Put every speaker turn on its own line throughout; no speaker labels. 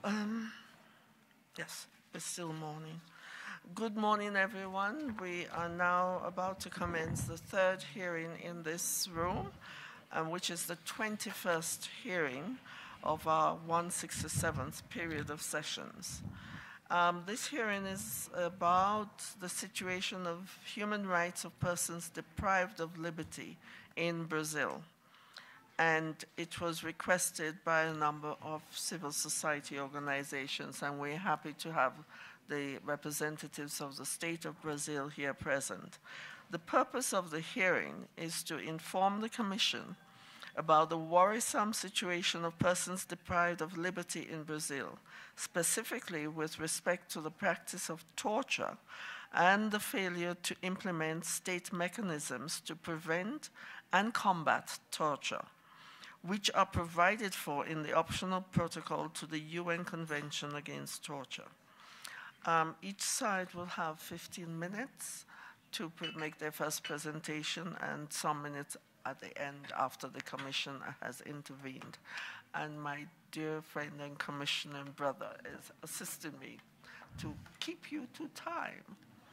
Yes, it's still morning. Good morning, everyone. We are now about to commence the third hearing in this room, which is the 21st hearing of our 167th period of sessions. This hearing is about the situation of human rights of persons deprived of liberty in Brazil. And it was requested by a number of civil society organizations, and we're happy to have the representatives of the state of Brazil here present. The purpose of the hearing is to inform the Commission about the worrisome situation of persons deprived of liberty in Brazil, specifically with respect to the practice of torture and the failure to implement state mechanisms to prevent and combat torture, which are provided for in the optional protocol to the UN Convention Against Torture. Each side will have 15 minutes to make their first presentation and some minutes at the end after the Commission has intervened. And my dear friend and Commissioner and brother is assisting me to keep you to time.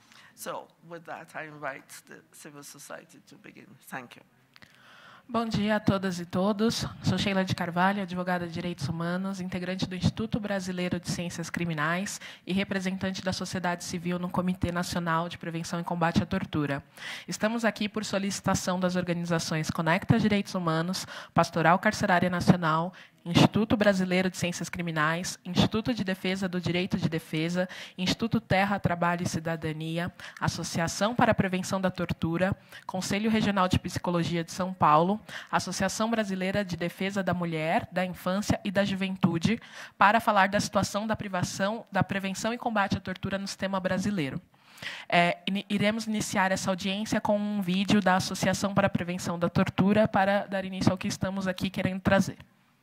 So with that, I invite the civil society to begin. Thank you.
Bom dia a todas e todos. Sou Sheila de Carvalho, advogada de Direitos Humanos, integrante do Instituto Brasileiro de Ciências Criminais e representante da sociedade civil no Comitê Nacional de Prevenção e Combate à Tortura. Estamos aqui por solicitação das organizações Conecta Direitos Humanos, Pastoral Carcerária Nacional, Instituto Brasileiro de Ciências Criminais, Instituto de Defesa do Direito de Defesa, Instituto Terra, Trabalho e Cidadania, Associação para a Prevenção da Tortura, Conselho Regional de Psicologia de São Paulo, Associação Brasileira de Defesa da Mulher, da Infância e da Juventude, para falar da situação da prevenção e combate à tortura no sistema brasileiro. Iremos iniciar essa audiência com um vídeo da Associação para a Prevenção da Tortura para dar início ao que estamos aqui querendo trazer.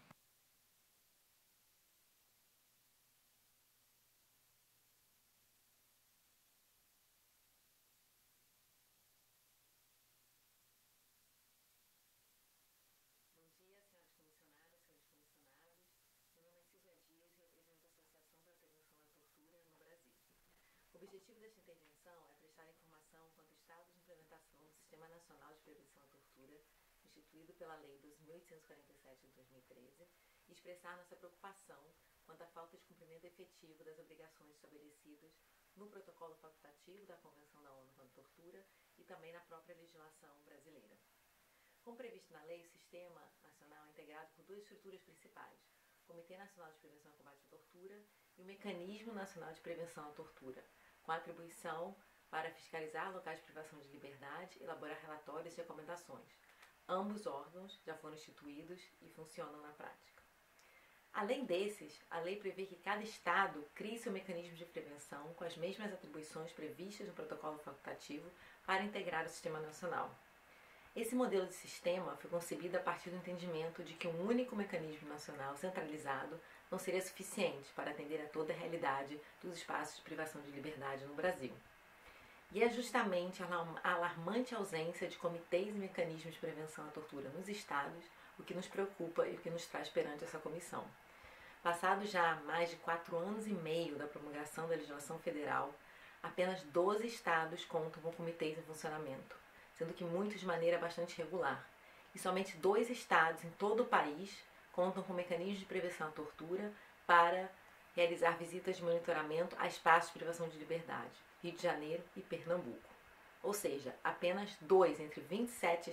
O objetivo desta intervenção é prestar informação quanto ao estado de implementação do Sistema Nacional de Prevenção à Tortura, instituído pela Lei 2.847 de 2013, e expressar nossa preocupação quanto à falta de cumprimento efetivo das obrigações estabelecidas no protocolo facultativo da Convenção da ONU contra a Tortura e também na própria legislação brasileira. Como previsto na lei, o Sistema Nacional é integrado por duas estruturas principais: o Comitê Nacional de Prevenção e Combate à Tortura e o Mecanismo Nacional de Prevenção à Tortura, com a atribuição para fiscalizar locais de privação de liberdade e elaborar relatórios e recomendações. Ambos órgãos já foram instituídos e funcionam na prática. Além desses, a lei prevê que cada Estado crie seu mecanismo de prevenção com as mesmas atribuições previstas no protocolo facultativo para integrar o sistema nacional. Esse modelo de sistema foi concebido a partir do entendimento de que um único mecanismo nacional centralizado não seria suficiente para atender a toda a realidade dos espaços de privação de liberdade no Brasil. E é justamente a alarmante ausência de comitês e mecanismos de prevenção à tortura nos estados o que nos preocupa e o que nos traz perante essa comissão. Passados já mais de 4 anos e meio da promulgação da legislação federal, apenas 12 estados contam com comitês em funcionamento, sendo que muitos de maneira bastante regular, e somente 2 estados em todo o país contam com mecanismos de prevenção à tortura para realizar visitas de monitoramento a espaços de privação de liberdade, Rio de Janeiro e Pernambuco. Ou seja, apenas 2 entre 27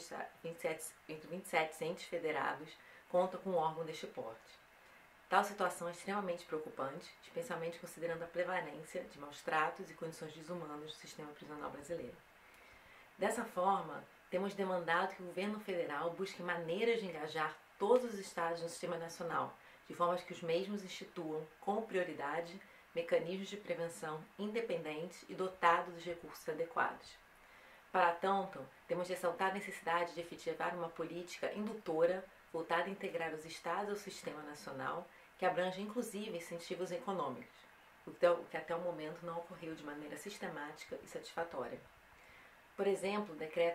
entes federados contam com um órgão deste porte. Tal situação é extremamente preocupante, especialmente considerando a prevalência de maus-tratos e condições desumanas do sistema prisional brasileiro. Dessa forma, temos demandado que o governo federal busque maneiras de engajar todos os estados no sistema nacional, de forma que os mesmos instituam, com prioridade, mecanismos de prevenção independentes e dotados dos recursos adequados. Para tanto, temos de ressaltar a necessidade de efetivar uma política indutora voltada a integrar os estados ao sistema nacional, que abrange inclusive incentivos econômicos, o que até o momento não ocorreu de maneira sistemática e satisfatória. Por exemplo, o Decreto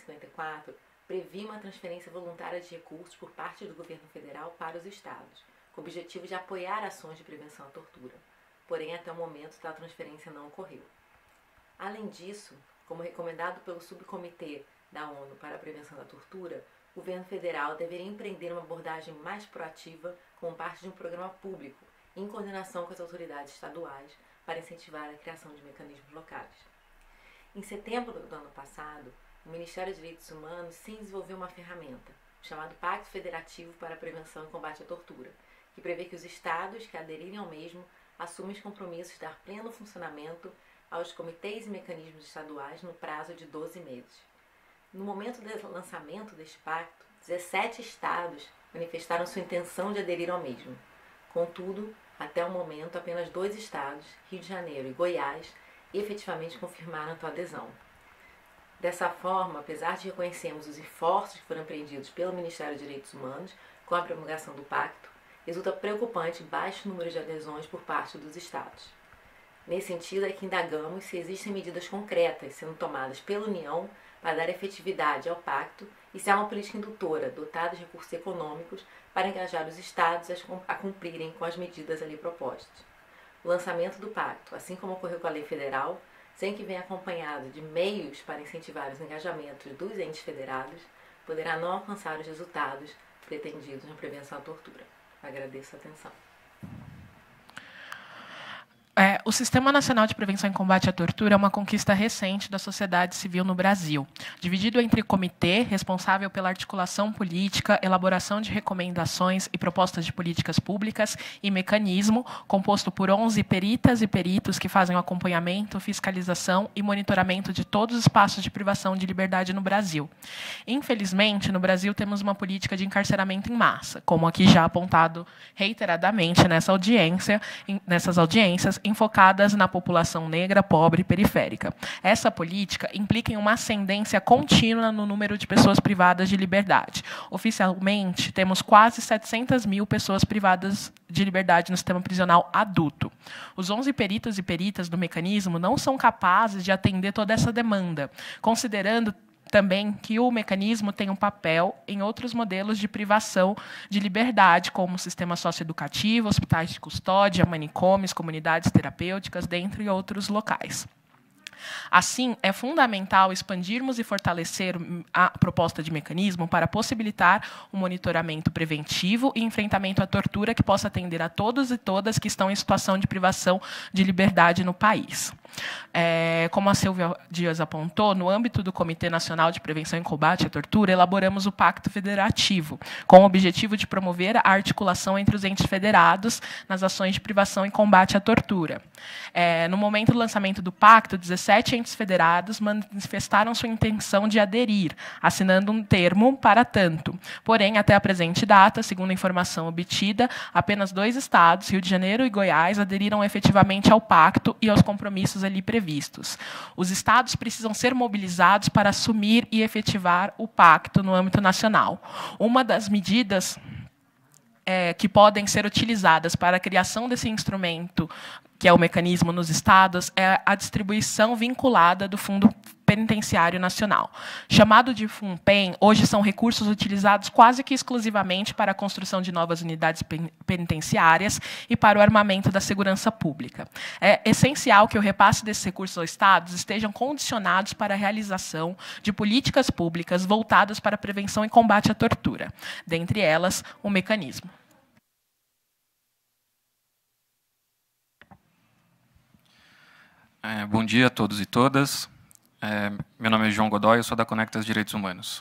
8.154 previa uma transferência voluntária de recursos por parte do governo federal para os estados, com o objetivo de apoiar ações de prevenção à tortura. Porém, até o momento, tal transferência não ocorreu. Além disso, como recomendado pelo Subcomitê da ONU para a Prevenção da Tortura, o governo federal deveria empreender uma abordagem mais proativa como parte de um programa público, em coordenação com as autoridades estaduais, para incentivar a criação de mecanismos locais. Em setembro do ano passado, o Ministério dos Direitos Humanos sim desenvolveu uma ferramenta, chamado Pacto Federativo para a Prevenção e Combate à Tortura, que prevê que os estados que aderirem ao mesmo assumem os compromissos de dar pleno funcionamento aos comitês e mecanismos estaduais no prazo de 12 meses. No momento do lançamento deste pacto, 17 estados manifestaram sua intenção de aderir ao mesmo. Contudo, até o momento, apenas 2 estados, Rio de Janeiro e Goiás, efetivamente confirmaram sua adesão. Dessa forma, apesar de reconhecermos os esforços que foram empreendidos pelo Ministério dos Direitos Humanos com a promulgação do pacto, resulta preocupante o baixo número de adesões por parte dos estados. Nesse sentido, é que indagamos se existem medidas concretas sendo tomadas pela União para dar efetividade ao pacto e se há uma política indutora dotada de recursos econômicos para engajar os estados a cumprirem com as medidas ali propostas. O lançamento do pacto, assim como ocorreu com a lei federal, sem que venha acompanhado de meios para incentivar os engajamentos dos entes federados, poderá não alcançar os resultados pretendidos na prevenção à tortura. Agradeço a atenção.
O Sistema Nacional de Prevenção e Combate à Tortura é uma conquista recente da sociedade civil no Brasil, dividido entre comitê, responsável pela articulação política, elaboração de recomendações e propostas de políticas públicas, e mecanismo, composto por 11 peritas e peritos que fazem o acompanhamento, fiscalização e monitoramento de todos os espaços de privação de liberdade no Brasil. Infelizmente, no Brasil temos uma política de encarceramento em massa, como aqui já apontado reiteradamente nessas audiências, enfocadas na população negra, pobre e periférica. Essa política implica em uma ascendência contínua no número de pessoas privadas de liberdade. Oficialmente, temos quase 700 mil pessoas privadas de liberdade no sistema prisional adulto. Os 11 peritos e peritas do mecanismo não são capazes de atender toda essa demanda, considerando também que o mecanismo tem um papel em outros modelos de privação de liberdade, como o sistema socioeducativo, hospitais de custódia, manicômios, comunidades terapêuticas, dentre outros locais. Assim, é fundamental expandirmos e fortalecer a proposta de mecanismo para possibilitar um monitoramento preventivo e enfrentamento à tortura que possa atender a todos e todas que estão em situação de privação de liberdade no país. Como a Silvia Dias apontou, no âmbito do Comitê Nacional de Prevenção e Combate à Tortura, elaboramos o Pacto Federativo, com o objetivo de promover a articulação entre os entes federados nas ações de privação e combate à tortura. No momento do lançamento do pacto, 17 entes federados manifestaram sua intenção de aderir, assinando um termo para tanto. Porém, até a presente data, segundo a informação obtida, apenas 2 estados, Rio de Janeiro e Goiás, aderiram efetivamente ao pacto e aos compromissos ali previstos. Os estados precisam ser mobilizados para assumir e efetivar o pacto no âmbito nacional. Uma das medidas que podem ser utilizadas para a criação desse instrumento, que é o mecanismo nos estados, é a distribuição vinculada do Fundo Penitenciário Nacional. Chamado de FUNPEN, hoje são recursos utilizados quase que exclusivamente para a construção de novas unidades penitenciárias e para o armamento da segurança pública. É essencial que o repasse desses recursos aos estados estejam condicionados para a realização de políticas públicas voltadas para a prevenção e combate à tortura, dentre elas, o mecanismo.
Bom dia a todos e todas. Meu nome é João Godoy, eu sou da Conectas Direitos Humanos.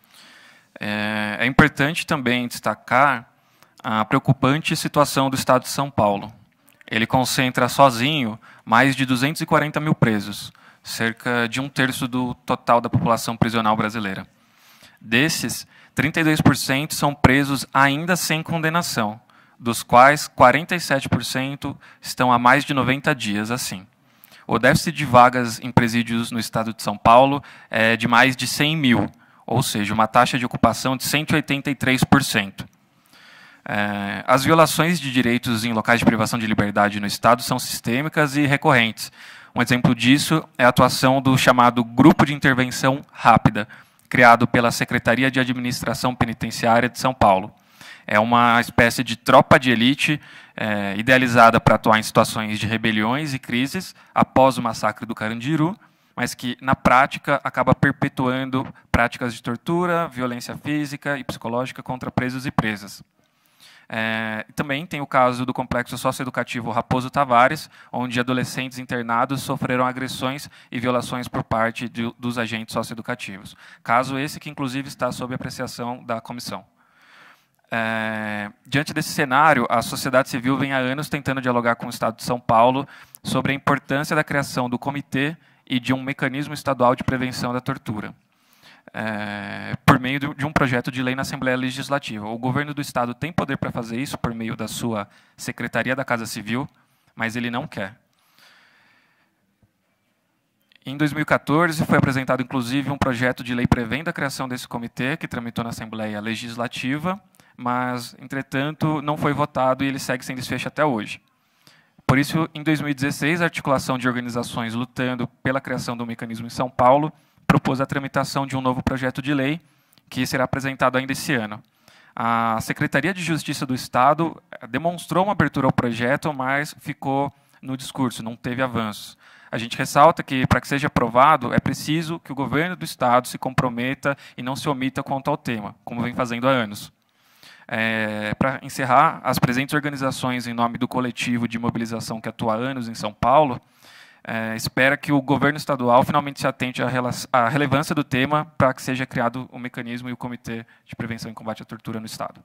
É importante também destacar a preocupante situação do Estado de São Paulo. Ele concentra sozinho mais de 240 mil presos, cerca de 1/3 do total da população prisional brasileira. Desses, 32% são presos ainda sem condenação, dos quais 47% estão há mais de 90 dias assim. O déficit de vagas em presídios no estado de São Paulo é de mais de 100 mil, ou seja, uma taxa de ocupação de 183%. As violações de direitos em locais de privação de liberdade no estado são sistêmicas e recorrentes. Um exemplo disso é a atuação do chamado Grupo de Intervenção Rápida, criado pela Secretaria de Administração Penitenciária de São Paulo. É uma espécie de tropa de elite idealizada para atuar em situações de rebeliões e crises após o massacre do Carandiru, mas que, na prática, acaba perpetuando práticas de tortura, violência física e psicológica contra presos e presas. Também tem o caso do complexo socioeducativo Raposo Tavares, onde adolescentes internados sofreram agressões e violações por parte dos agentes socioeducativos. Caso esse que, inclusive, está sob apreciação da comissão. Diante desse cenário, a sociedade civil vem há anos tentando dialogar com o Estado de São Paulo sobre a importância da criação do comitê e de um mecanismo estadual de prevenção da tortura, por meio de um projeto de lei na Assembleia Legislativa. O governo do Estado tem poder para fazer isso por meio da sua Secretaria da Casa Civil, mas ele não quer. Em 2014, foi apresentado, inclusive, um projeto de lei prevendo a criação desse comitê, que tramitou na Assembleia Legislativa, mas, entretanto, não foi votado e ele segue sem desfecho até hoje. Por isso, em 2016, a articulação de organizações lutando pela criação do mecanismo em São Paulo propôs a tramitação de um novo projeto de lei, que será apresentado ainda esse ano. A Secretaria de Justiça do Estado demonstrou uma abertura ao projeto, mas ficou no discurso, não teve avanços. A gente ressalta que, para que seja aprovado, é preciso que o governo do Estado se comprometa e não se omita quanto ao tema, como vem fazendo há anos. Para encerrar, as presentes organizações, em nome do coletivo de mobilização que atua há anos em São Paulo, espera que o governo estadual finalmente se atente à relevância do tema para que seja criado o mecanismo e o Comitê de Prevenção e Combate à Tortura no Estado.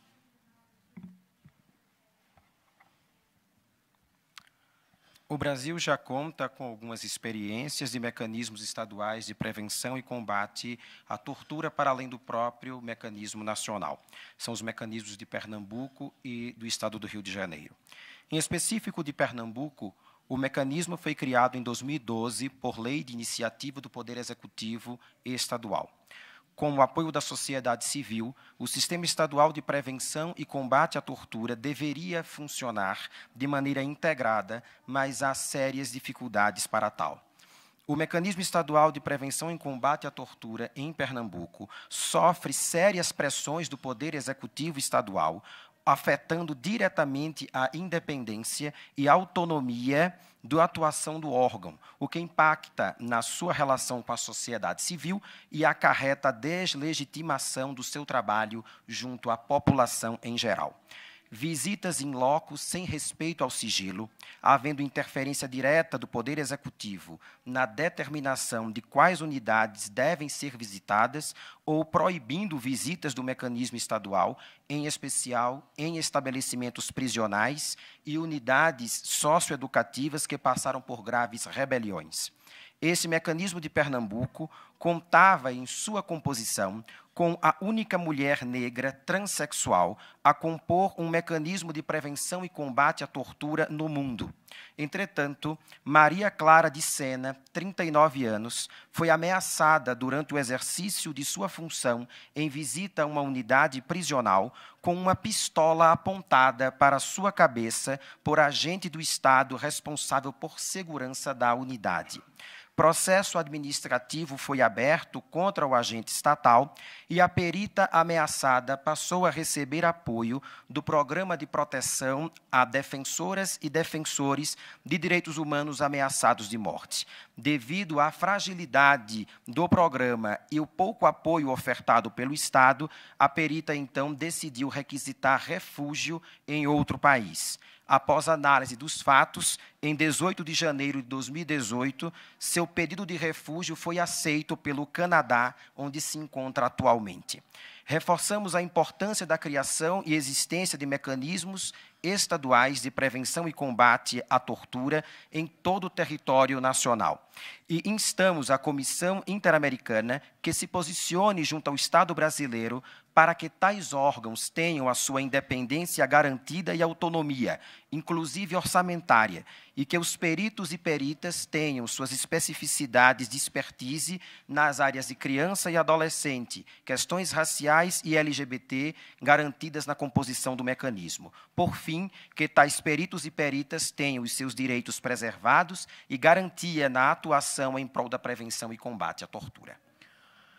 O Brasil já conta com algumas experiências de mecanismos estaduais de prevenção e combate à tortura para além do próprio mecanismo nacional. São os mecanismos de Pernambuco e do Estado do Rio de Janeiro. Em específico de Pernambuco, o mecanismo foi criado em 2012 por lei de iniciativa do Poder Executivo Estadual. Com o apoio da sociedade civil, o Sistema Estadual de Prevenção e Combate à Tortura deveria funcionar de maneira integrada, mas há sérias dificuldades para tal. O Mecanismo Estadual de Prevenção e Combate à Tortura em Pernambuco sofre sérias pressões do Poder Executivo Estadual, afetando diretamente a independência e autonomia da atuação do órgão, o que impacta na sua relação com a sociedade civil e acarreta a deslegitimação do seu trabalho junto à população em geral. Visitas in loco sem respeito ao sigilo, havendo interferência direta do Poder Executivo na determinação de quais unidades devem ser visitadas ou proibindo visitas do mecanismo estadual, em especial em estabelecimentos prisionais e unidades socioeducativas que passaram por graves rebeliões. Esse mecanismo de Pernambuco contava em sua composição com a única mulher negra transexual a compor um mecanismo de prevenção e combate à tortura no mundo. Entretanto, Maria Clara de Sena, 39 anos, foi ameaçada durante o exercício de sua função em visita a uma unidade prisional com uma pistola apontada para sua cabeça por agente do Estado responsável por segurança da unidade. Processo administrativo foi aberto contra o agente estatal e a perita ameaçada passou a receber apoio do Programa de Proteção a Defensoras e Defensores de Direitos Humanos Ameaçados de Morte. Devido à fragilidade do programa e o pouco apoio ofertado pelo Estado, a perita, então, decidiu requisitar refúgio em outro país. Após análise dos fatos, em 18 de janeiro de 2018, seu pedido de refúgio foi aceito pelo Canadá, onde se encontra atualmente. Reforçamos a importância da criação e existência de mecanismos estaduais de prevenção e combate à tortura em todo o território nacional. E instamos a Comissão Interamericana que se posicione junto ao Estado brasileiro para que tais órgãos tenham a sua independência garantida e autonomia, inclusive orçamentária, e que os peritos e peritas tenham suas especificidades de expertise nas áreas de criança e adolescente, questões raciais e LGBT garantidas na composição do mecanismo. Por fim, que tais peritos e peritas tenham os seus direitos preservados e garantia na atuação em prol da prevenção e combate à tortura.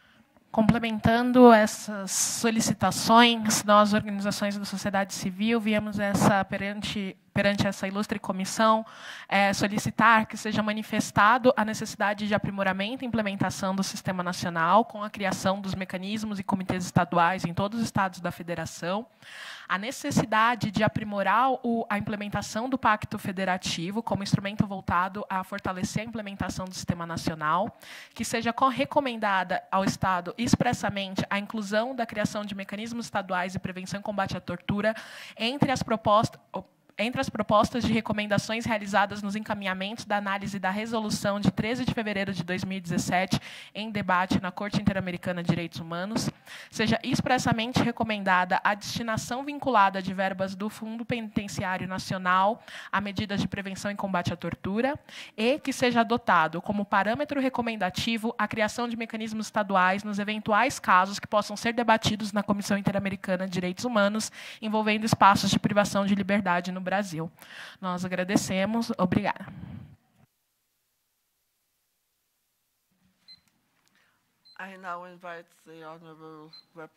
Complementando essas solicitações, nós, organizações da sociedade civil, viemos perante essa ilustre comissão solicitar que seja manifestado a necessidade de aprimoramento e implementação do Sistema Nacional, com a criação dos mecanismos e comitês estaduais em todos os estados da Federação, a necessidade de aprimorar a implementação do Pacto Federativo como instrumento voltado a fortalecer a implementação do Sistema Nacional, que seja recomendada ao Estado expressamente a inclusão da criação de mecanismos estaduais de prevenção e combate à tortura entre as propostas de recomendações realizadas nos encaminhamentos da análise da resolução de 13 de fevereiro de 2017, em debate na Corte Interamericana de Direitos Humanos, seja expressamente recomendada a destinação vinculada de verbas do Fundo Penitenciário Nacional a medidas de prevenção e combate à tortura, e que seja adotado como parâmetro recomendativo a criação de mecanismos estaduais nos eventuais casos que possam ser debatidos na Comissão Interamericana de Direitos Humanos, envolvendo espaços de privação de liberdade no Brasil. Nós agradecemos. Obrigada.
I now invite the Honourable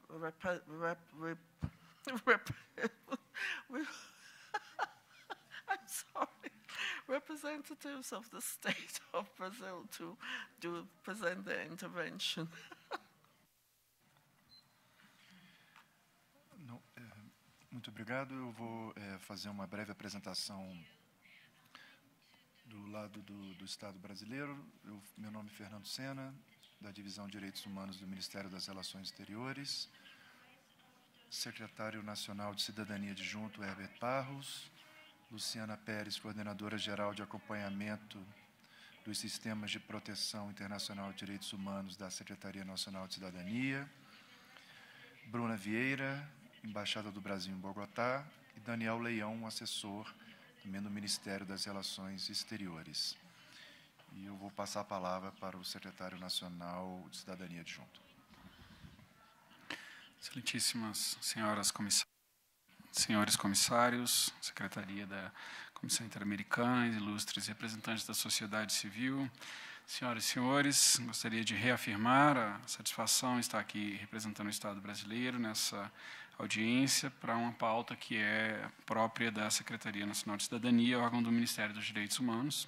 representatives of the State of Brazil to present their intervention.
Muito obrigado. Eu vou fazer uma breve apresentação do lado do Estado brasileiro. Meu nome é Fernando Sena, da Divisão de Direitos Humanos do Ministério das Relações Exteriores. Secretário Nacional de Cidadania Adjunto, Herbert Barros. Luciana Pérez, Coordenadora-Geral de Acompanhamento dos Sistemas de Proteção Internacional de Direitos Humanos da Secretaria Nacional de Cidadania. Bruna Vieira, Embaixada do Brasil em Bogotá, e Daniel Leão, assessor também do Ministério das Relações Exteriores. E eu vou passar a palavra para o Secretário Nacional de Cidadania Adjunto.
Excelentíssimas senhoras comissárias, senhores comissários, Secretaria da Comissão Interamericana, ilustres representantes da sociedade civil, senhoras e senhores, gostaria de reafirmar a satisfação em estar aqui representando o Estado brasileiro nessa audiência para uma pauta que é própria da Secretaria Nacional de Cidadania, órgão do Ministério dos Direitos Humanos.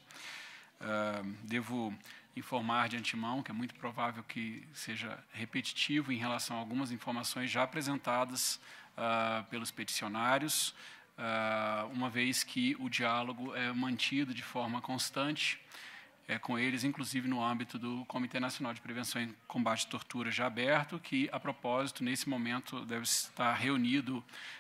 Devo informar de antemão que é muito provável que seja repetitivo em relação a algumas informações já apresentadas pelos peticionários, uma vez que o diálogo é mantido de forma constante com eles, inclusive no âmbito do Comitê Nacional de Prevenção e Combate à Tortura já aberto, que, a propósito, nesse momento deve estar reunido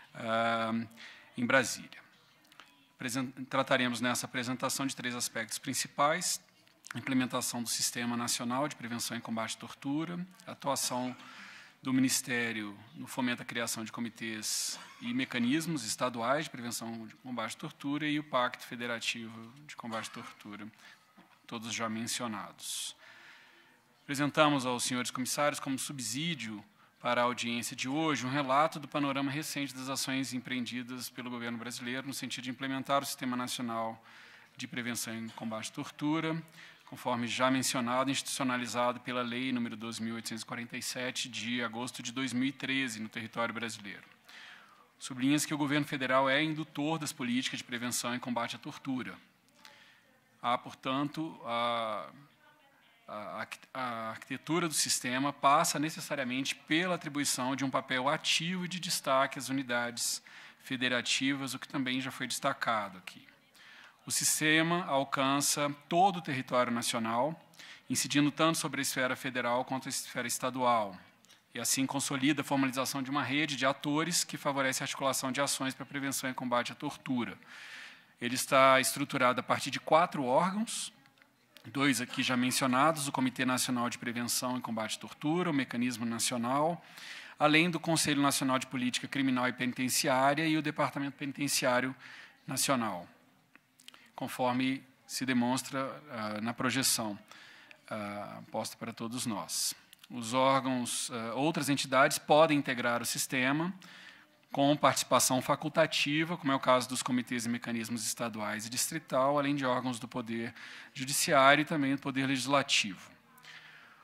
em Brasília. Trataremos nessa apresentação de 3 aspectos principais: a implementação do Sistema Nacional de Prevenção e Combate à Tortura, a atuação do Ministério no fomento à criação de comitês e mecanismos estaduais de prevenção de combate à tortura e o Pacto Federativo de Combate à Tortura, todos já mencionados. Apresentamos aos senhores comissários como subsídio para a audiência de hoje um relato do panorama recente das ações empreendidas pelo governo brasileiro no sentido de implementar o Sistema Nacional de Prevenção e Combate à Tortura, conforme já mencionado, institucionalizado pela Lei nº 12.847, de agosto de 2013, no território brasileiro. Sublinha-se que o governo federal é indutor das políticas de prevenção e combate à tortura. Há, portanto, a arquitetura do sistema passa necessariamente pela atribuição de um papel ativo e de destaque às unidades federativas, o que também já foi destacado aqui. O sistema alcança todo o território nacional, incidindo tanto sobre a esfera federal quanto a esfera estadual, e assim consolida a formalização de uma rede de atores que favorece a articulação de ações para a prevenção e combate à tortura. Ele está estruturado a partir de 4 órgãos, 2 aqui já mencionados: o Comitê Nacional de Prevenção e Combate à Tortura, o Mecanismo Nacional, além do Conselho Nacional de Política Criminal e Penitenciária e o Departamento Penitenciário Nacional, conforme se demonstra na projeção posta para todos nós. Os órgãos, outras entidades podem integrar o sistema com participação facultativa, como é o caso dos comitês e mecanismos estaduais e distrital, além de órgãos do Poder Judiciário e também do Poder Legislativo.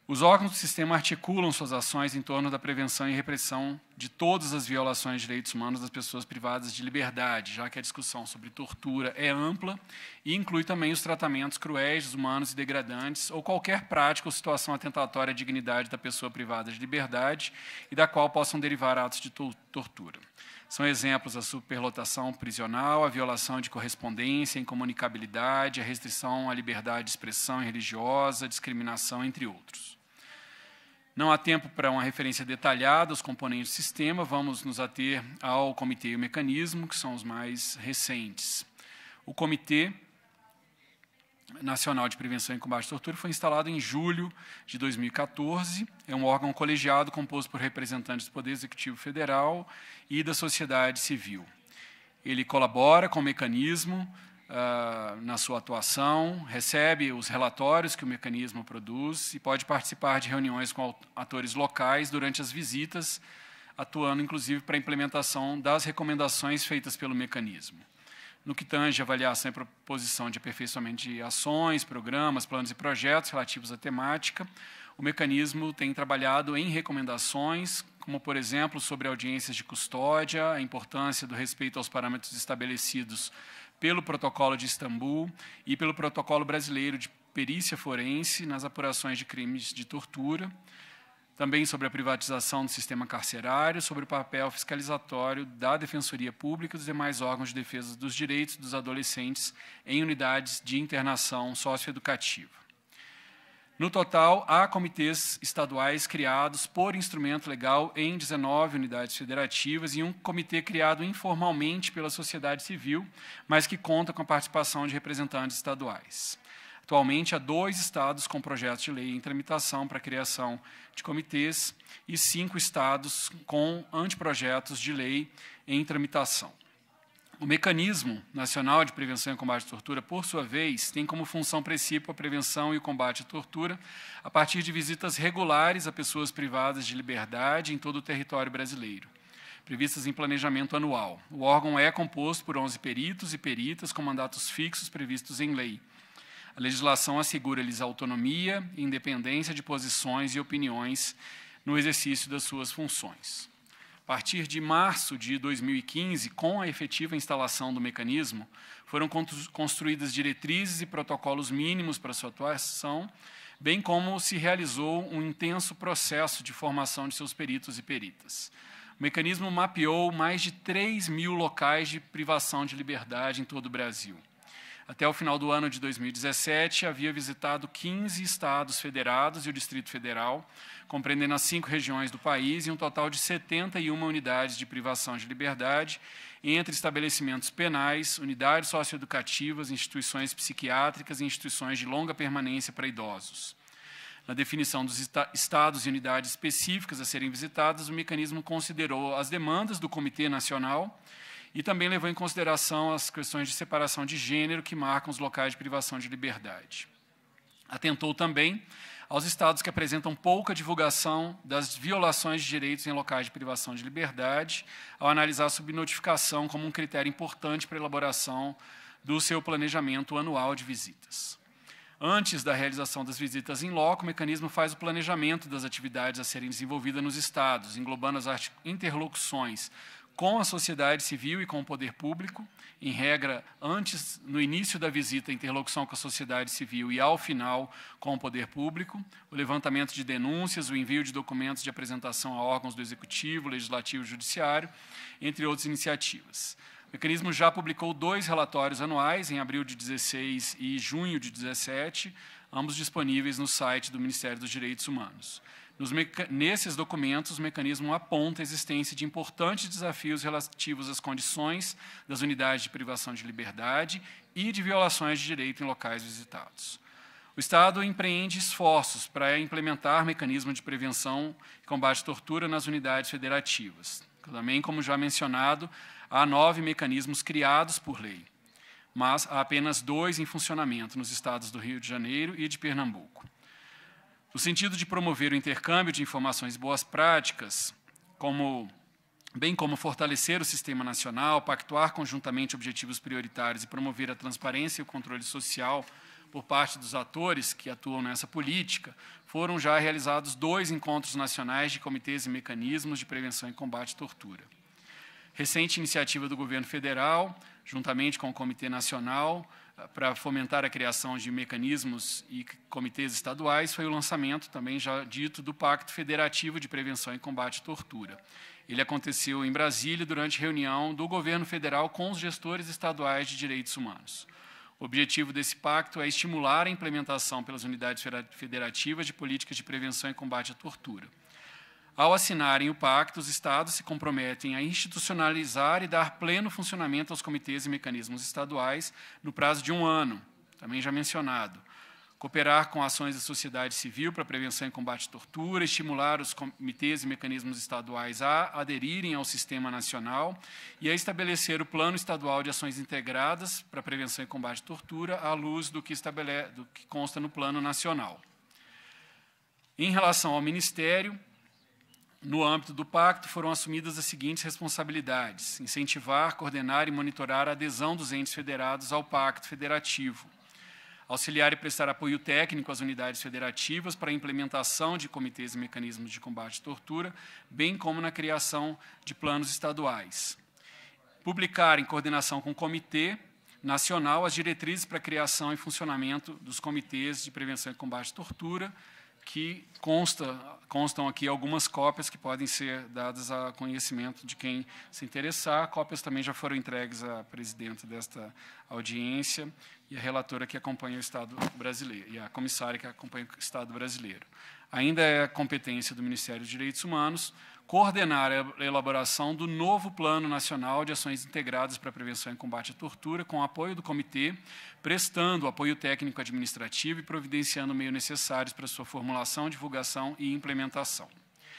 Os órgãos do sistema articulam suas ações em torno da prevenção e repressão de todas as violações de direitos humanos das pessoas privadas de liberdade, já que a discussão sobre tortura é ampla e inclui também os tratamentos cruéis, desumanos e degradantes ou qualquer prática ou situação atentatória à dignidade da pessoa privada de liberdade e da qual possam derivar atos de tortura. São exemplos a superlotação prisional, a violação de correspondência, a incomunicabilidade, a restrição à liberdade de expressão religiosa, a discriminação, entre outros. Não há tempo para uma referência detalhada aos componentes do sistema, vamos nos ater ao Comitê e o Mecanismo, que são os mais recentes. O Comitê Nacional de Prevenção e Combate à Tortura foi instalado em julho de 2014. É um órgão colegiado composto por representantes do Poder Executivo Federal e da sociedade civil. Ele colabora com o mecanismo na sua atuação, recebe os relatórios que o mecanismo produz e pode participar de reuniões com atores locais durante as visitas, atuando, inclusive, para a implementação das recomendações feitas pelo mecanismo. No que tange a avaliação e proposição de aperfeiçoamento de ações, programas, planos e projetos relativos à temática, o mecanismo tem trabalhado em recomendações, como, por exemplo, sobre audiências de custódia, a importância do respeito aos parâmetros estabelecidos pelo Protocolo de Istambul e pelo Protocolo Brasileiro de Perícia Forense nas apurações de crimes de tortura, também sobre a privatização do sistema carcerário, sobre o papel fiscalizatório da Defensoria Pública e dos demais órgãos de defesa dos direitos dos adolescentes em unidades de internação socioeducativa. No total, há comitês estaduais criados por instrumento legal em 19 unidades federativas e um comitê criado informalmente pela sociedade civil, mas que conta com a participação de representantes estaduais. Atualmente, há 2 estados com projetos de lei em tramitação para a criação de comitês e 5 estados com anteprojetos de lei em tramitação. O Mecanismo Nacional de Prevenção e Combate à Tortura, por sua vez, tem como função principal a prevenção e o combate à tortura a partir de visitas regulares a pessoas privadas de liberdade em todo o território brasileiro, previstas em planejamento anual. O órgão é composto por 11 peritos e peritas com mandatos fixos previstos em lei. A legislação assegura-lhes autonomia e independência de posições e opiniões no exercício das suas funções. A partir de março de 2015, com a efetiva instalação do mecanismo, foram construídas diretrizes e protocolos mínimos para sua atuação, bem como se realizou um intenso processo de formação de seus peritos e peritas. O mecanismo mapeou mais de 3.000 locais de privação de liberdade em todo o Brasil. Até o final do ano de 2017, havia visitado 15 estados federados e o Distrito Federal, compreendendo as 5 regiões do país e um total de 71 unidades de privação de liberdade, entre estabelecimentos penais, unidades socioeducativas, instituições psiquiátricas e instituições de longa permanência para idosos. Na definição dos estados e unidades específicas a serem visitadas, o mecanismo considerou as demandas do Comitê Nacional e também levou em consideração as questões de separação de gênero que marcam os locais de privação de liberdade. Atentou também aos estados que apresentam pouca divulgação das violações de direitos em locais de privação de liberdade, ao analisar a subnotificação como um critério importante para a elaboração do seu planejamento anual de visitas. Antes da realização das visitas em loco, o mecanismo faz o planejamento das atividades a serem desenvolvidas nos estados, englobando as interlocuções com a sociedade civil e com o poder público, em regra, antes, no início da visita, a interlocução com a sociedade civil e, ao final, com o poder público, o levantamento de denúncias, o envio de documentos de apresentação a órgãos do Executivo, Legislativo e Judiciário, entre outras iniciativas. O mecanismo já publicou 2 relatórios anuais, em abril de 2016 e junho de 2017, ambos disponíveis no site do Ministério dos Direitos Humanos. Nesses documentos, o mecanismo aponta a existência de importantes desafios relativos às condições das unidades de privação de liberdade e de violações de direito em locais visitados. O Estado empreende esforços para implementar mecanismos de prevenção e combate à tortura nas unidades federativas. Também, como já mencionado, há 9 mecanismos criados por lei, mas há apenas 2 em funcionamento nos estados do Rio de Janeiro e de Pernambuco. No sentido de promover o intercâmbio de informações e boas práticas, bem como fortalecer o sistema nacional, pactuar conjuntamente objetivos prioritários e promover a transparência e o controle social por parte dos atores que atuam nessa política, foram já realizados 2 encontros nacionais de comitês e mecanismos de prevenção e combate à tortura. Recente iniciativa do governo federal, juntamente com o Comitê Nacional, para fomentar a criação de mecanismos e comitês estaduais, foi o lançamento, também já dito, do Pacto Federativo de Prevenção e Combate à Tortura. Ele aconteceu em Brasília durante reunião do governo federal com os gestores estaduais de direitos humanos. O objetivo desse pacto é estimular a implementação pelas unidades federativas de políticas de prevenção e combate à tortura. Ao assinarem o pacto, os estados se comprometem a institucionalizar e dar pleno funcionamento aos comitês e mecanismos estaduais no prazo de 1 ano, também já mencionado. Cooperar com ações da sociedade civil para prevenção e combate à tortura, estimular os comitês e mecanismos estaduais a aderirem ao sistema nacional e a estabelecer o plano estadual de ações integradas para prevenção e combate à tortura à luz do que consta no plano nacional. Em relação ao Ministério, no âmbito do pacto, foram assumidas as seguintes responsabilidades: incentivar, coordenar e monitorar a adesão dos entes federados ao pacto federativo, auxiliar e prestar apoio técnico às unidades federativas para a implementação de comitês e mecanismos de combate à tortura, bem como na criação de planos estaduais, publicar, em coordenação com o Comitê Nacional, as diretrizes para a criação e funcionamento dos comitês de prevenção e combate à tortura, que constam aqui algumas cópias que podem ser dadas a conhecimento de quem se interessar. Cópias também já foram entregues à presidenta desta audiência e à relatora que acompanha o Estado brasileiro, e à comissária que acompanha o Estado brasileiro. Ainda é competência do Ministério dos Direitos Humanos coordenar a elaboração do novo Plano Nacional de Ações Integradas para a Prevenção e Combate à Tortura, com apoio do Comitê, prestando apoio técnico administrativo e providenciando meios necessários para sua formulação, divulgação e implementação.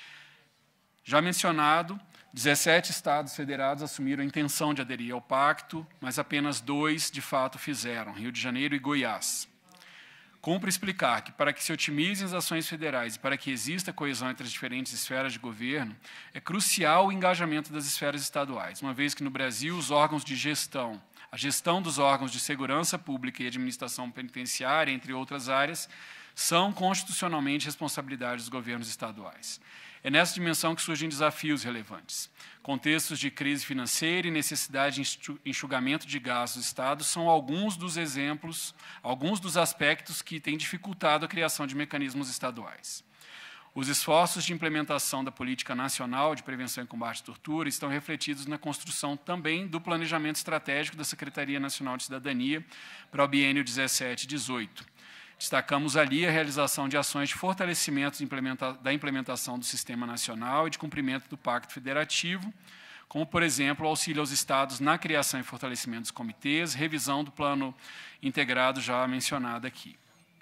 Já mencionado, 17 estados federados assumiram a intenção de aderir ao pacto, mas apenas 2, de fato, fizeram, Rio de Janeiro e Goiás. Cumpre explicar que, para que se otimizem as ações federais e para que exista coesão entre as diferentes esferas de governo, é crucial o engajamento das esferas estaduais, uma vez que, no Brasil, os órgãos de gestão, a gestão dos órgãos de segurança pública e administração penitenciária, entre outras áreas, são constitucionalmente responsabilidade dos governos estaduais. É nessa dimensão que surgem desafios relevantes. Contextos de crise financeira e necessidade de enxugamento de gastos do Estado são alguns dos exemplos, alguns dos aspectos que têm dificultado a criação de mecanismos estaduais. Os esforços de implementação da Política Nacional de Prevenção e Combate à Tortura estão refletidos na construção também do planejamento estratégico da Secretaria Nacional de Cidadania para o biênio 17-18. Destacamos ali a realização de ações de fortalecimento da implementação do Sistema Nacional e de cumprimento do Pacto Federativo, como, por exemplo, o auxílio aos estados na criação e fortalecimento dos comitês, revisão do plano integrado já mencionado aqui.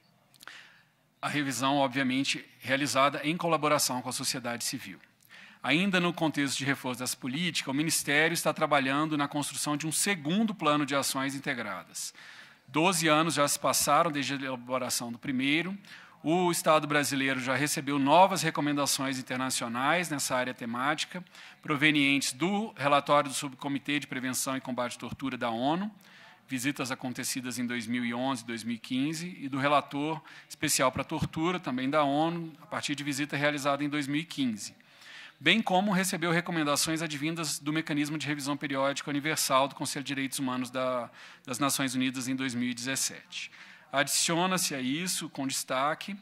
A revisão, obviamente, realizada em colaboração com a sociedade civil. Ainda no contexto de reforço dessa política, o Ministério está trabalhando na construção de um segundo plano de ações integradas. 12 anos já se passaram desde a elaboração do primeiro. O Estado brasileiro já recebeu novas recomendações internacionais nessa área temática, provenientes do relatório do Subcomitê de Prevenção e Combate à Tortura da ONU, visitas acontecidas em 2011 e 2015, e do relator especial para a tortura, também da ONU, a partir de visita realizada em 2015. Bem como recebeu recomendações advindas do Mecanismo de Revisão Periódica Universal do Conselho de Direitos Humanos das Nações Unidas em 2017. Adiciona-se a isso, com destaque,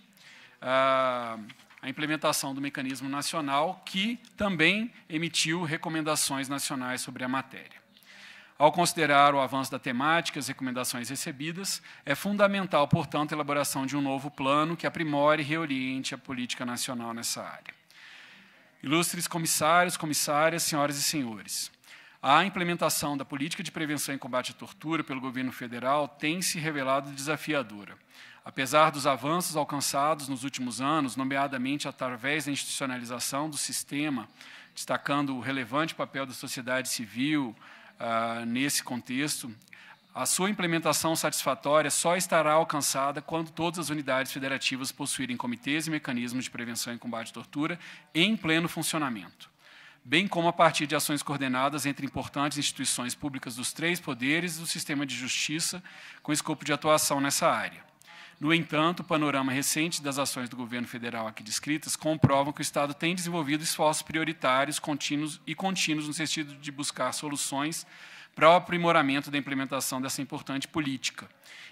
a implementação do Mecanismo Nacional, que também emitiu recomendações nacionais sobre a matéria. Ao considerar o avanço da temática e as recomendações recebidas, é fundamental, portanto, a elaboração de um novo plano que aprimore e reoriente a política nacional nessa área. Ilustres comissários, comissárias, senhoras e senhores, a implementação da política de prevenção e combate à tortura pelo governo federal tem se revelado desafiadora. Apesar dos avanços alcançados nos últimos anos, nomeadamente através da institucionalização do sistema, destacando o relevante papel da sociedade civil nesse contexto, a sua implementação satisfatória só estará alcançada quando todas as unidades federativas possuírem comitês e mecanismos de prevenção e combate à tortura em pleno funcionamento, bem como a partir de ações coordenadas entre importantes instituições públicas dos 3 poderes e do sistema de justiça com escopo de atuação nessa área. No entanto, o panorama recente das ações do governo federal aqui descritas comprovam que o Estado tem desenvolvido esforços prioritários contínuos no sentido de buscar soluções para o aprimoramento da implementação dessa importante política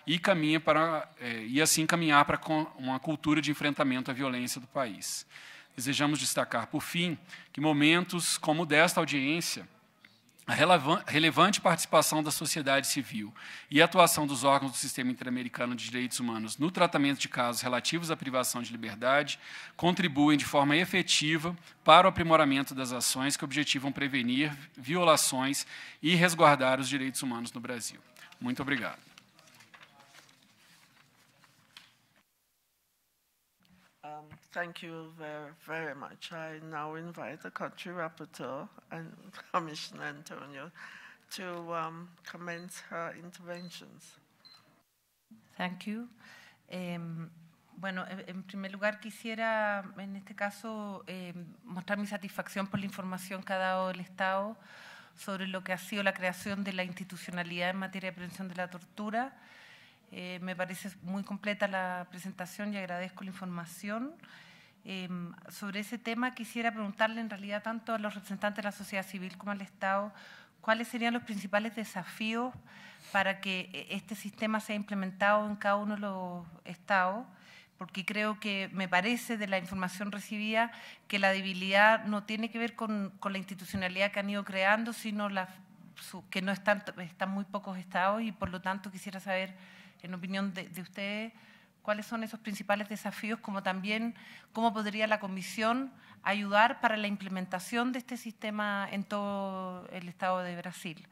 e assim caminhar para uma cultura de enfrentamento à violência do país. Desejamos destacar, por fim, que momentos como o desta audiência, a relevante participação da sociedade civil e a atuação dos órgãos do Sistema Interamericano de Direitos Humanos no tratamento de casos relativos à privação de liberdade contribuem de forma efetiva para o aprimoramento das ações que objetivam prevenir violações e resguardar os direitos humanos no Brasil. Muito obrigado.
Thank you very much. I now invite the country rapporteur and Commissioner Antonio to commence her interventions.
Thank you. Bueno, en primer lugar quisiera, en este caso, mostrar mi satisfacción por la información que ha dado el Estado sobre lo que ha sido la creación de la institucionalidad en materia de prevención de la tortura. Me parece muy completa la presentación y agradezco la información. Sobre ese tema quisiera preguntarle en realidad tanto a los representantes de la sociedad civil como al Estado cuáles serían los principales desafíos para que este sistema sea implementado en cada uno de los estados, porque creo que me parece de la información recibida que la debilidad no tiene que ver con la institucionalidad que han ido creando, sino que no están muy pocos estados y por lo tanto quisiera saber, en opinión de ustedes, cuáles son esos principales desafíos, como también cómo podría la Comisión ayudar para la implementación de este sistema en todo el Estado de Brasil.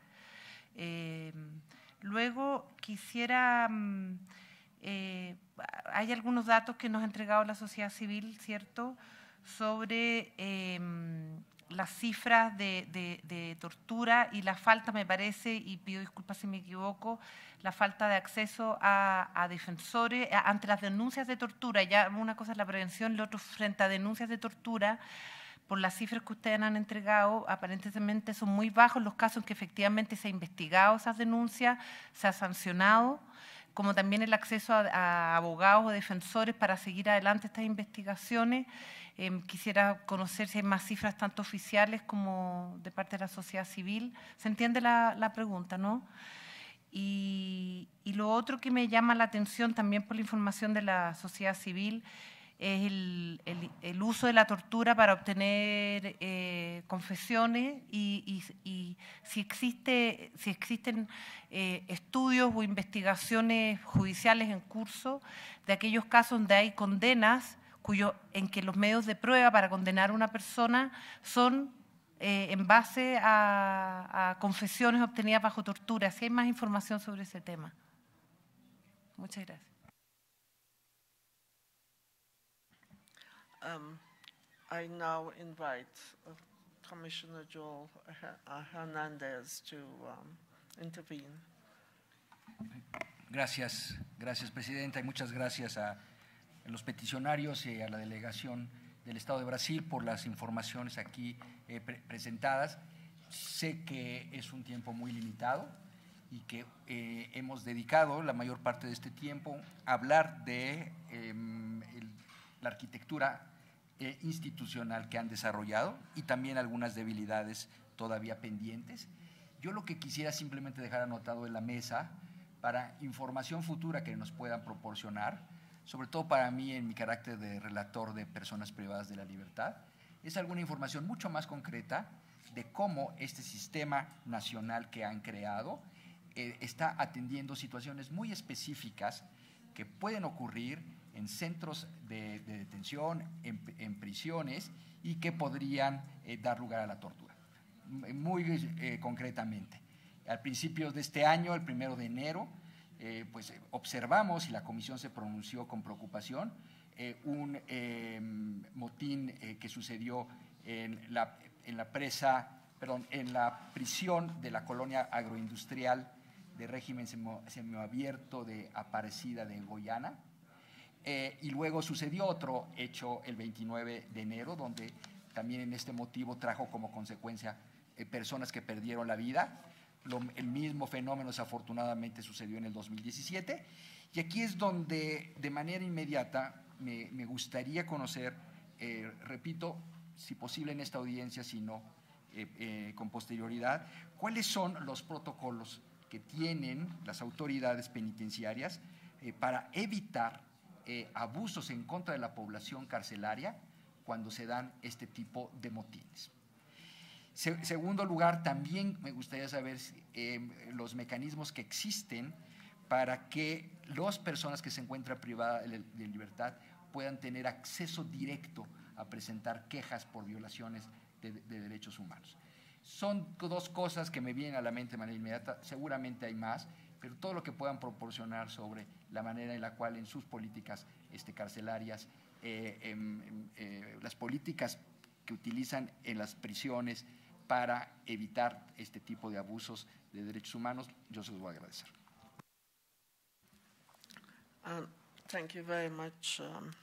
Luego quisiera, hay algunos datos que nos ha entregado la sociedad civil, ¿cierto?, sobre las cifras de tortura y la falta, me parece, y pido disculpas si me equivoco, la falta de acceso a defensores ante las denuncias de tortura. Ya una cosa es la prevención, lo otro frente a denuncias de tortura. Por las cifras que ustedes han entregado, aparentemente son muy bajos los casos en que efectivamente se ha investigado esas denuncias, se ha sancionado, como también el acceso a abogados o defensores para seguir adelante estas investigaciones. Quisiera conocer si hay más cifras tanto oficiales como de parte de la sociedad civil. ¿Se entiende la pregunta, no? Y lo otro que me llama la atención también por la información de la sociedad civil es el uso de la tortura para obtener confesiones y si existen estudios o investigaciones judiciales en curso de aquellos casos donde hay condenas en que los medios de prueba para condenar a una persona son en base a confesiones obtenidas bajo tortura. Si hay más información sobre ese tema. Muchas gracias.
I now invite Commissioner Joel Hernandez to intervene.
Gracias, Presidenta, y muchas gracias a los peticionarios y a la delegación del Estado de Brasil por las informaciones aquí presentadas. Sé que es un tiempo muy limitado y que hemos dedicado la mayor parte de este tiempo a hablar de la arquitectura institucional que han desarrollado y también algunas debilidades todavía pendientes. Yo lo que quisiera simplemente dejar anotado en la mesa para información futura que nos puedan proporcionar, sobre todo para mí en mi carácter de relator de personas privadas de la libertad, es alguna información mucho más concreta de cómo este sistema nacional que han creado está atendiendo situaciones muy específicas que pueden ocurrir en centros de detención, en prisiones y que podrían dar lugar a la tortura. Muy concretamente, al principio de este año, el 1 de enero, pues observamos, y la Comisión se pronunció con preocupación, un motín que sucedió en la prisión de la colonia agroindustrial de régimen semiabierto de Aparecida de Goiânia. Y luego sucedió otro hecho el 29 de enero, donde también en este motivo trajo como consecuencia personas que perdieron la vida, el mismo fenómeno desafortunadamente sucedió en el 2017. Y aquí es donde de manera inmediata me gustaría conocer, repito, si posible en esta audiencia, si no con posterioridad, cuáles son los protocolos que tienen las autoridades penitenciarias para evitar abusos en contra de la población carcelaria cuando se dan este tipo de motines. Segundo lugar, también me gustaría saber los mecanismos que existen para que las personas que se encuentran privadas de libertad puedan tener acceso directo a presentar quejas por violaciones de derechos humanos. Son dos cosas que me vienen a la mente de manera inmediata, seguramente hay más, pero todo lo que puedan proporcionar sobre la manera en la cual en sus políticas carcelarias, las políticas que utilizan en las prisiones para evitar este tipo de abusos de derechos humanos, yo se los voy a agradecer.
Thank you very much.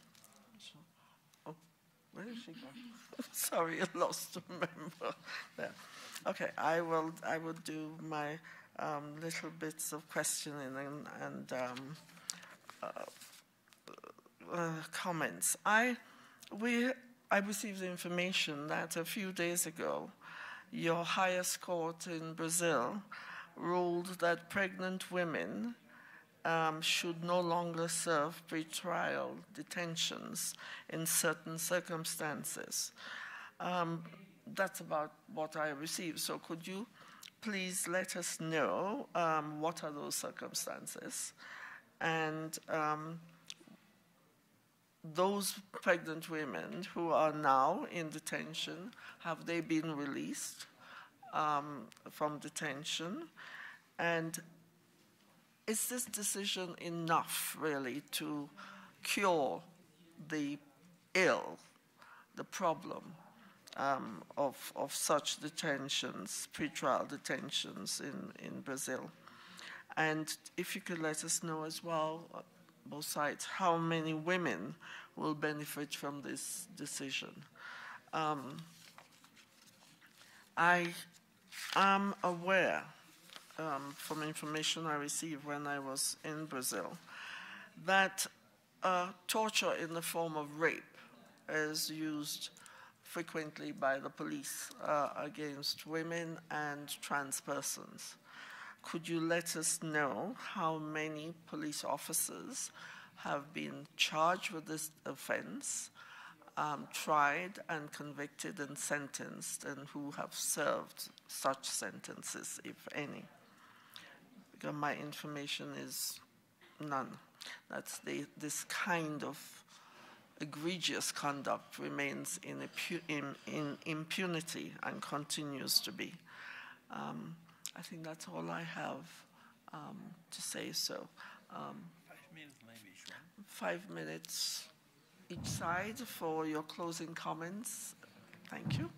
Where did she go? Sorry, I lost a member there. Okay, I will do my little bits of questioning and comments. I received information that a few days ago, your highest court in Brazil ruled that pregnant women should no longer serve pretrial detentions in certain circumstances. That's about what I received. So could you please let us know what are those circumstances? And those pregnant women who are now in detention, have they been released from detention? And is this decision enough, really, to cure the problem of such detentions, pretrial detentions in Brazil? And if you could let us know as well, both sides, how many women will benefit from this decision? I am aware from information I received when I was in Brazil, that torture in the form of rape is used frequently by the police against women and trans persons. Could you let us know how many police officers have been charged with this offense, tried and convicted and sentenced, and who have served such sentences, if any? Because my information is none. That's this kind of egregious conduct remains in impunity and continues to be. I think that's all I have to say. So
5 minutes maybe, sure.
5 minutes each side for your closing comments. Thank you.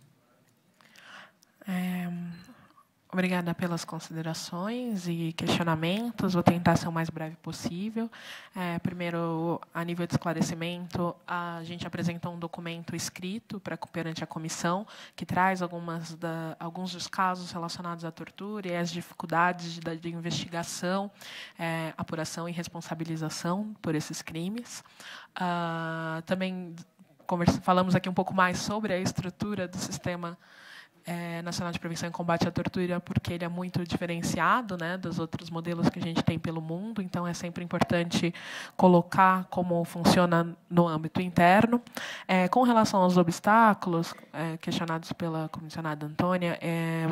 Obrigada pelas considerações e questionamentos. Vou tentar ser o mais breve possível. Primeiro, a nível de esclarecimento, a gente apresentou um documento escrito perante a comissão que traz alguns dos casos relacionados à tortura e as dificuldades de investigação, apuração e responsabilização por esses crimes. Também falamos aqui um pouco mais sobre a estrutura do Sistema Nacional de Prevenção e Combate à Tortura, porque ele é muito diferenciado, né, dos outros modelos que a gente tem pelo mundo, então é sempre importante colocar como funciona no âmbito interno. Com relação aos obstáculos questionados pela comissionada Antônia,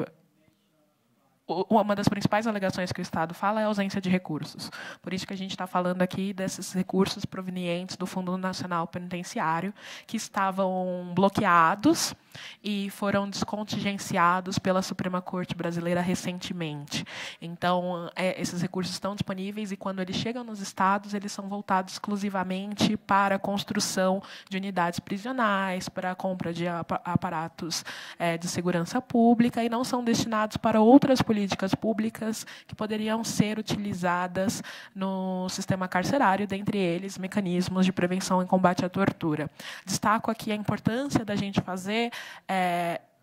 uma das principais alegações que o Estado fala é a ausência de recursos. Por isso que a gente está falando aqui desses recursos provenientes do Fundo Nacional Penitenciário, que estavam bloqueados e foram descontingenciados pela Suprema Corte Brasileira recentemente. Então, esses recursos estão disponíveis e, quando eles chegam nos estados, eles são voltados exclusivamente para a construção de unidades prisionais, para a compra de aparatos de segurança pública, e não são destinados para outras políticas públicas que poderiam ser utilizadas no sistema carcerário, dentre eles mecanismos de prevenção e combate à tortura. Destaco aqui a importância da gente fazer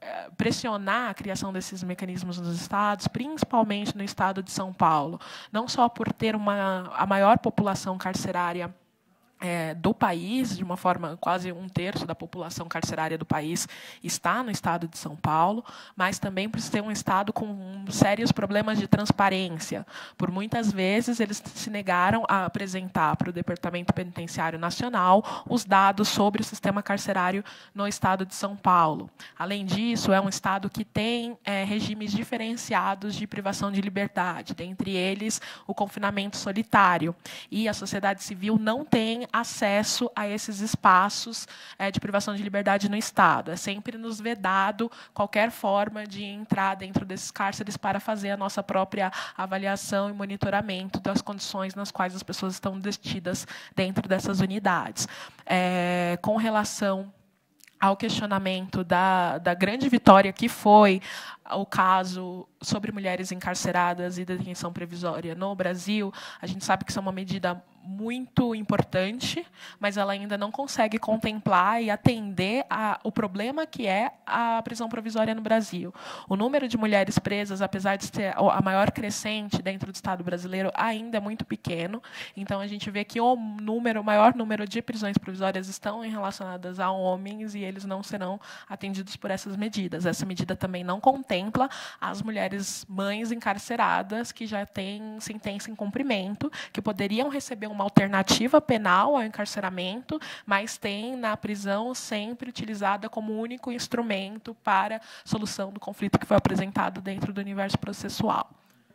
pressionar a criação desses mecanismos nos estados, principalmente no estado de São Paulo, não só por ter a maior população carcerária do país, de uma forma, quase 1/3 da população carcerária do país está no estado de São Paulo, mas também por ser um estado com sérios problemas de transparência. Por muitas vezes, eles se negaram a apresentar para o Departamento Penitenciário Nacional os dados sobre o sistema carcerário no estado de São Paulo. Além disso, é um estado que tem regimes diferenciados de privação de liberdade, dentre eles o confinamento solitário. E a sociedade civil não tem acesso a esses espaços de privação de liberdade no Estado. É sempre nos vedado qualquer forma de entrar dentro desses cárceres para fazer a nossa própria avaliação e monitoramento das condições nas quais as pessoas estão detidas dentro dessas unidades. Com relação ao questionamento da grande vitória que foi o caso sobre mulheres encarceradas e detenção provisória no Brasil, a gente sabe que isso é uma medida muito importante, mas ela ainda não consegue contemplar e atender o problema que é a prisão provisória no Brasil. O número de mulheres presas, apesar de ser a maior crescente dentro do Estado brasileiro, ainda é muito pequeno. Então, a gente vê que o maior número de prisões provisórias estão relacionadas a homens e eles não serão atendidos por essas medidas. Essa medida também não contempla as mulheres mães encarceradas que já têm sentença em cumprimento, que poderiam receber uma alternativa penal ao encarceramento, mas têm na prisão sempre utilizada como único instrumento para solução do conflito que foi apresentado dentro do universo processual.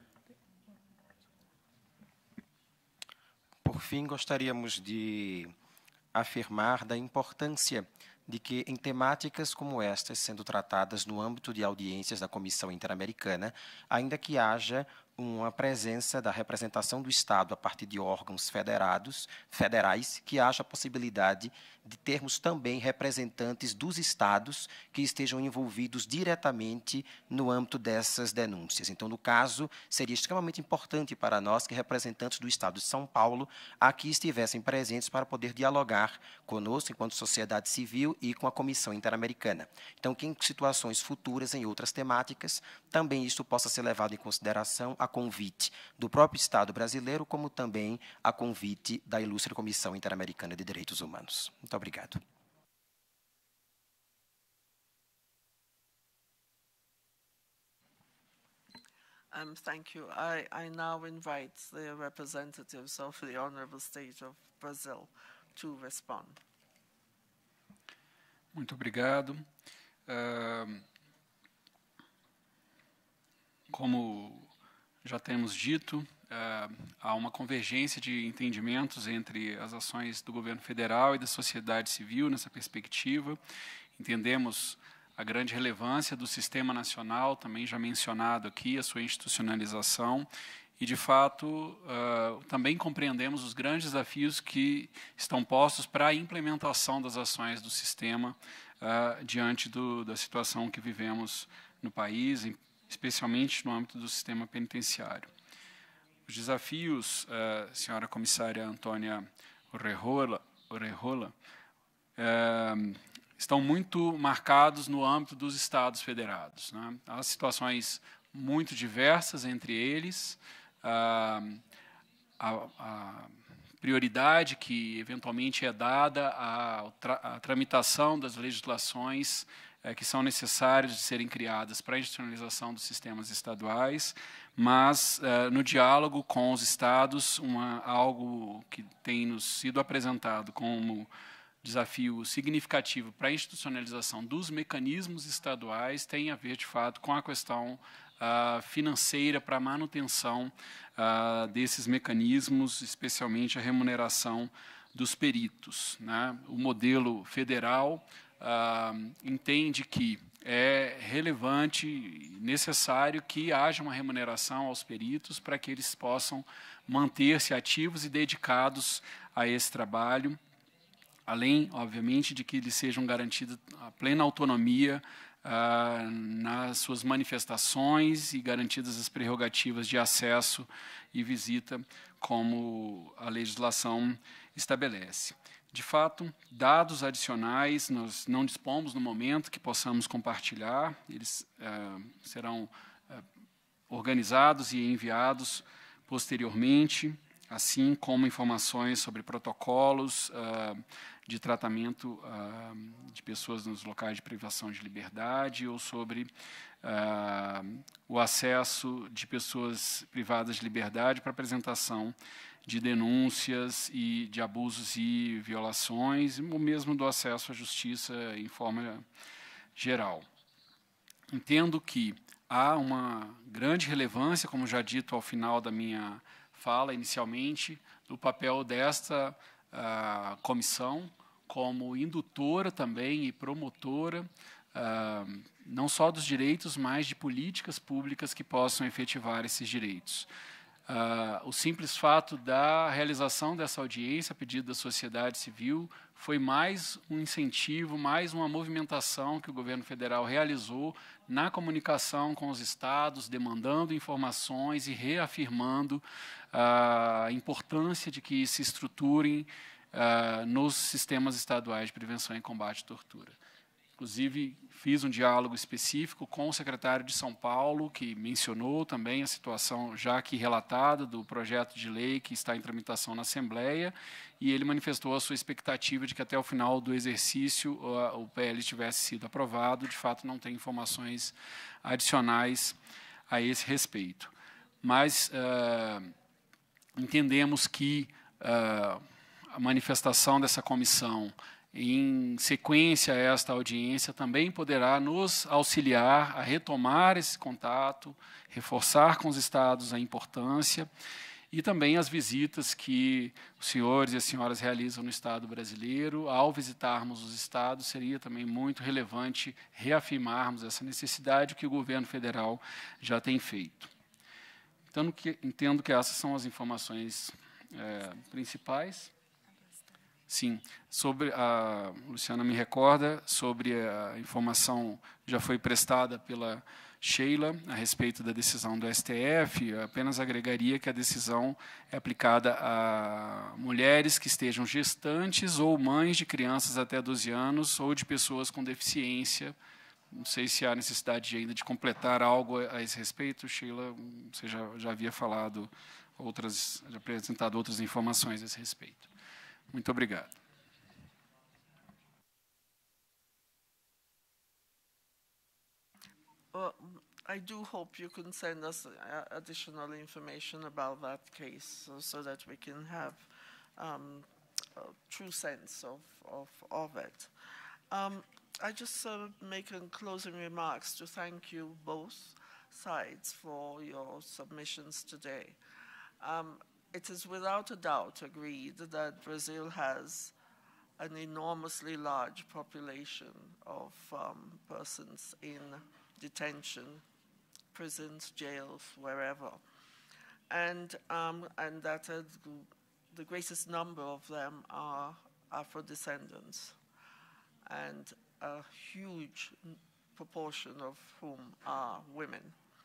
Por fim, gostaríamos de afirmar da importância de que, em temáticas como estas, sendo tratadas no âmbito de audiências da Comissão Interamericana, ainda que haja uma presença da representação do Estado a partir de órgãos federais, que haja a possibilidade de termos também representantes dos Estados que estejam envolvidos diretamente no âmbito dessas denúncias. Então, no caso, seria extremamente importante para nós que representantes do Estado de São Paulo aqui estivessem presentes para poder dialogar conosco, enquanto sociedade civil, e com a Comissão Interamericana. Então, que em situações futuras, em outras temáticas, também isso possa ser levado em consideração a convite do próprio Estado brasileiro, como também a convite da Ilustre Comissão Interamericana de Direitos Humanos. Muito obrigado.
Thank you. I now invite the representatives of the Honorable State of Brazil to respond.
Muito obrigado. Como já temos dito, há uma convergência de entendimentos entre as ações do governo federal e da sociedade civil nessa perspectiva. Entendemos a grande relevância do sistema nacional, também já mencionado aqui, a sua institucionalização, e, de fato, também compreendemos os grandes desafios que estão postos para a implementação das ações do sistema diante da situação que vivemos no país, especialmente no âmbito do sistema penitenciário. Os desafios, senhora comissária Antônia Orejuela, estão muito marcados no âmbito dos Estados federados, né? Há situações muito diversas entre eles, a prioridade que eventualmente é dada à tramitação das legislações que são necessárias de serem criadas para a institucionalização dos sistemas estaduais, mas no diálogo com os estados, algo que tem nos sido apresentado como desafio significativo para a institucionalização dos mecanismos estaduais tem a ver, de fato, com a questão financeira para a manutenção desses mecanismos, especialmente a remuneração dos peritos, né? O modelo federal entende que é relevante e necessário que haja uma remuneração aos peritos para que eles possam manter-se ativos e dedicados a esse trabalho, além, obviamente, de que lhes sejam garantidas a plena autonomia nas suas manifestações e garantidas as prerrogativas de acesso e visita, como a legislação estabelece. De fato, dados adicionais nós não dispomos no momento que possamos compartilhar, eles serão organizados e enviados posteriormente, assim como informações sobre protocolos de tratamento de pessoas nos locais de privação de liberdade ou sobre o acesso de pessoas privadas de liberdade para apresentação de denúncias e de abusos e violações, ou mesmo do acesso à justiça em forma geral. Entendo que há uma grande relevância, como já dito ao final da minha fala inicialmente, do papel desta comissão como indutora também e promotora, não só dos direitos, mas de políticas públicas que possam efetivar esses direitos. O simples fato da realização dessa audiência a pedido da sociedade civil foi mais um incentivo, mais uma movimentação que o governo federal realizou na comunicação com os estados, demandando informações e reafirmando a importância de que se estruturem nos sistemas estaduais de prevenção e combate à tortura. Inclusive, fiz um diálogo específico com o secretário de São Paulo, que mencionou também a situação já aqui relatada do projeto de lei que está em tramitação na Assembleia, e ele manifestou a sua expectativa de que até o final do exercício o PL tivesse sido aprovado. De fato, não tem informações adicionais a esse respeito. Mas entendemos que a manifestação dessa comissão em sequência a esta audiência, também poderá nos auxiliar a retomar esse contato, reforçar com os estados a importância e também as visitas que os senhores e as senhoras realizam no Estado brasileiro. Ao visitarmos os estados, seria também muito relevante reafirmarmos essa necessidade que o governo federal já tem feito. Então, entendo que essas são as informações principais. Sim, sobre a Luciana me recorda sobre a informação que já foi prestada pela Sheila a respeito da decisão do STF. Eu apenas agregaria que a decisão é aplicada a mulheres que estejam gestantes ou mães de crianças até 12 anos ou de pessoas com deficiência. Não sei se há necessidade ainda de completar algo a esse respeito. Sheila, você já havia falado já apresentado outras informações a esse respeito. Muito obrigado.
Well, I do hope you can send us additional information about that case so that we can have a true sense of it. I just make closing remarks to thank you both sides for your submissions today. It is without a doubt agreed that Brazil has an enormously large population of persons in detention, prisons, jails, wherever, and that the greatest number of them are Afro-descendants, and a huge proportion of whom are women.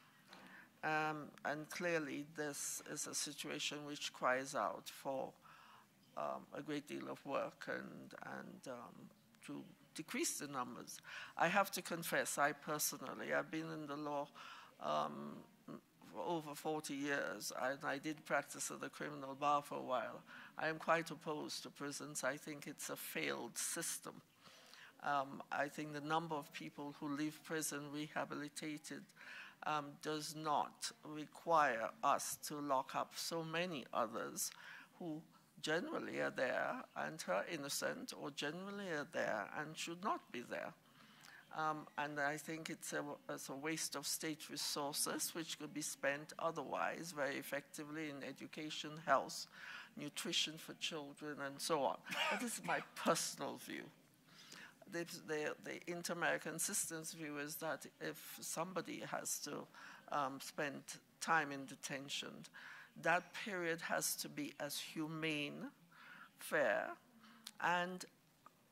And clearly, this is a situation which cries out for a great deal of work and to decrease the numbers. I have to confess, I've been in the law for over 40 years, and I did practice at the criminal bar for a while. I am quite opposed to prisons. I think it's a failed system. I think the number of people who leave prison rehabilitated does not require us to lock up so many others who generally are there and are innocent, or generally are there and should not be there. And I think it's a waste of state resources which could be spent otherwise very effectively in education, health, nutrition for children, and so on. But this is my personal view. The Inter-American Systems view is that if somebody has to spend time in detention, that period has to be as humane, fair, and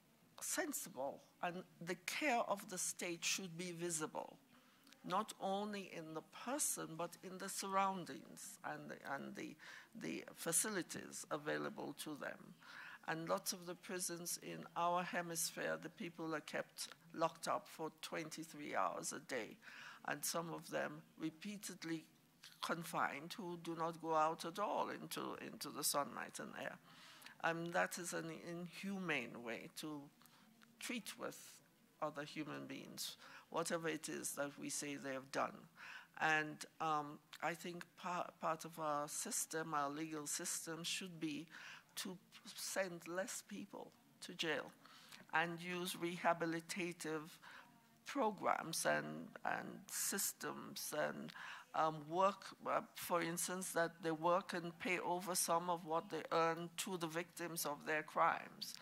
sensible, and the care of the state should be visible, not only in the person, but in the surroundings and the facilities available to them. And lots of the prisons in our hemisphere, the people are kept locked up for 23 hours a day, and some of them repeatedly confined who do not go out at all into the sunlight and air. That is an inhumane way to treat with other human beings, whatever it is that we say they have done. And I think part of our system, our legal system, should be to send less people to jail and use rehabilitative programs and systems and work, for instance, that they work and pay over some of what they earn to the victims of their crimes.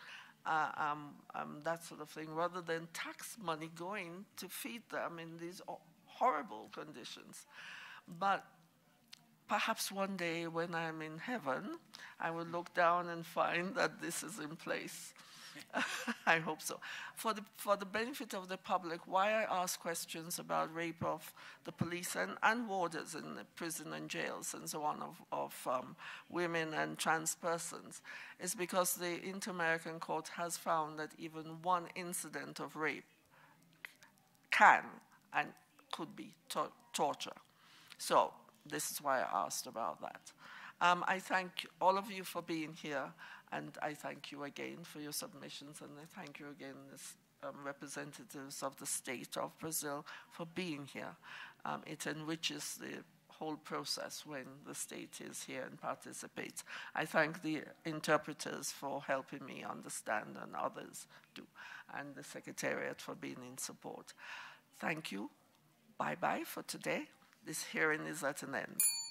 That sort of thing, rather than tax money going to feed them in these horrible conditions. But perhaps one day when I'm in heaven, I will look down and find that this is in place. I hope so. For the benefit of the public, why I ask questions about rape of the police and warders in the prison and jails and so on of women and trans persons is because the Inter-American Court has found that even one incident of rape can and could be torture. So this is why I asked about that. I thank all of you for being here, and I thank you again for your submissions, and I thank you again as representatives of the state of Brazil for being here. It enriches the whole process when the state is here and participates. I thank the interpreters for helping me understand, and others do, and the Secretariat for being in support. Thank you. Bye-bye for today. This hearing is at an end.